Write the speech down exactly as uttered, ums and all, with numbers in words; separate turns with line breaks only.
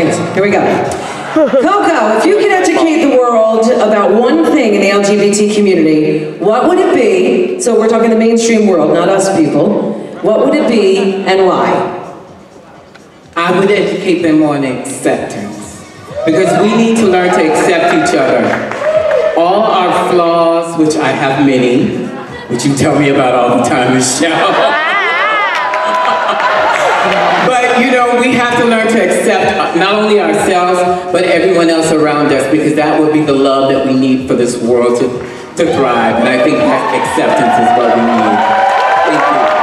Thanks. Here we go. Coco, if you could educate the world about one thing in the L G B T community, what would it be? So we're talking the mainstream world, not us people. What would it be and why?
I would educate them on acceptance. Because we need to learn to accept each other. All our flaws, which I have many, which you tell me about all the time, Michelle. But, you know, we have to learn to accept not only ourselves, but everyone else around us, because that would be the love that we need for this world to, to thrive. And I think that acceptance is what we need. Thank you.